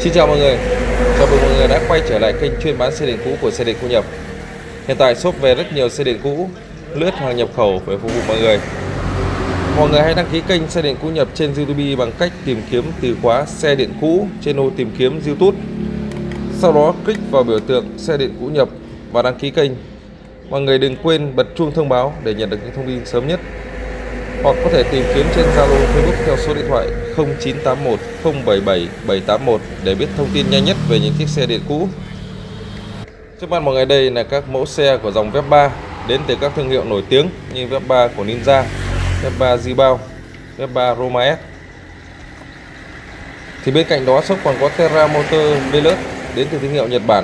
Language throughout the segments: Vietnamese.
Xin chào mọi người, chào mừng mọi người đã quay trở lại kênh chuyên bán xe điện cũ của Xe Điện Cũ Nhập. Hiện tại shop về rất nhiều xe điện cũ, lướt hàng nhập khẩu để phục vụ mọi người. Mọi người hãy đăng ký kênh Xe Điện Cũ Nhập trên YouTube bằng cách tìm kiếm từ khóa xe điện cũ trên ô tìm kiếm YouTube. Sau đó click vào biểu tượng Xe Điện Cũ Nhập và đăng ký kênh. Mọi người đừng quên bật chuông thông báo để nhận được những thông tin sớm nhất. Hoặc có thể tìm kiếm trên Zalo, Facebook theo số điện thoại 0981 077 781 để biết thông tin nhanh nhất về những chiếc xe điện cũ. Trước mặt mọi người đây là các mẫu xe của dòng Vespa đến từ các thương hiệu nổi tiếng như Vespa của Ninja, Vespa Zibao, Vespa Roma S. Thì bên cạnh đó shop còn có Terra Motor Veloz đến từ thương hiệu Nhật Bản.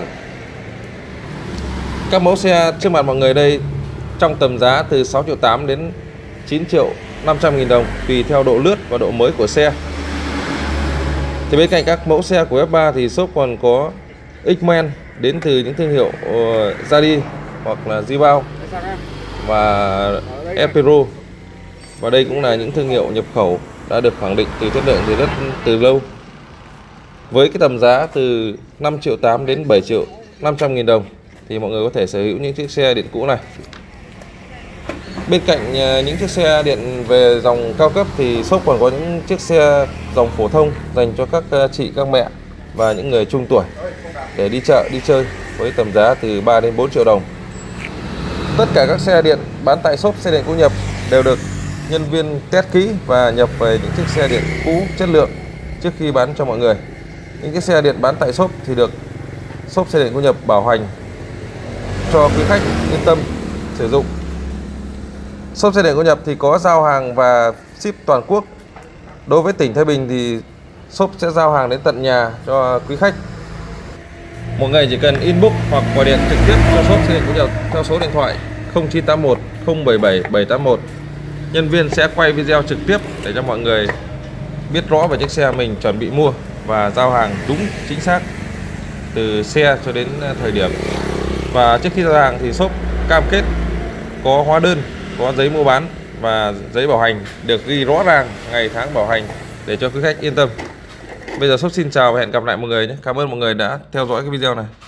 Các mẫu xe trước mặt mọi người đây trong tầm giá từ 6.8 triệu đến 9.500.000 đồng tùy theo độ lướt và độ mới của xe. Thì bên cạnh các mẫu xe của Vespa thì shop còn có X-Men đến từ những thương hiệu Jadi hoặc là Zibao và Epiro. Và đây cũng là những thương hiệu nhập khẩu đã được khẳng định từ chất lượng từ lâu. Với cái tầm giá từ 5.8 triệu đến 7.500.000 đồng thì mọi người có thể sở hữu những chiếc xe điện cũ này. Bên cạnh những chiếc xe điện về dòng cao cấp thì shop còn có những chiếc xe dòng phổ thông dành cho các chị, các mẹ và những người trung tuổi để đi chợ, đi chơi với tầm giá từ 3 đến 4 triệu đồng. Tất cả các xe điện bán tại shop Xe Điện Cũ Nhập đều được nhân viên test kỹ và nhập về những chiếc xe điện cũ chất lượng trước khi bán cho mọi người. Những chiếc xe điện bán tại shop thì được shop Xe Điện Cũ Nhập bảo hành cho quý khách yên tâm sử dụng. Shop Xe Điện Cũ Nhập thì có giao hàng và ship toàn quốc. Đối với tỉnh Thái Bình thì shop sẽ giao hàng đến tận nhà cho quý khách. Mọi người chỉ cần inbox hoặc gọi điện trực tiếp cho shop Xe Điện Cũ Nhập theo số điện thoại 0981 077 781. Nhân viên sẽ quay video trực tiếp để cho mọi người biết rõ về chiếc xe mình chuẩn bị mua và giao hàng đúng chính xác từ xe cho đến thời điểm. Và trước khi giao hàng thì shop cam kết có hóa đơn, có giấy mua bán và giấy bảo hành được ghi rõ ràng ngày tháng bảo hành để cho quý khách yên tâm. Bây giờ shop xin chào và hẹn gặp lại mọi người nhé. Cảm ơn mọi người đã theo dõi cái video này.